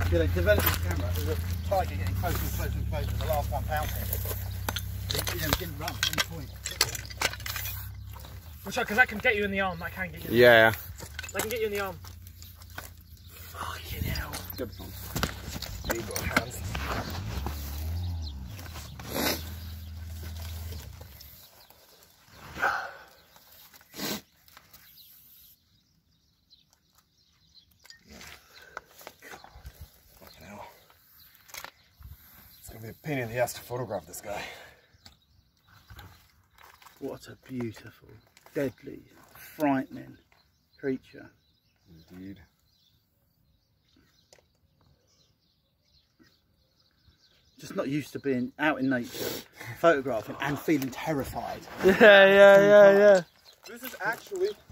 Yeah, they developed this camera. There's a tiger getting closer and closer and closer. The last one pouncing. He didn't run at any point. Watch out, because that can get you in the arm. That can get you in the Yeah. arm. That can get you in the arm. Fucking hell. Good one. There you go, hands. It's gonna be a pain in the ass to photograph this guy. What a beautiful, deadly, frightening creature. Indeed. Just not used to being out in nature, photographing and feeling terrified. Yeah. This is actually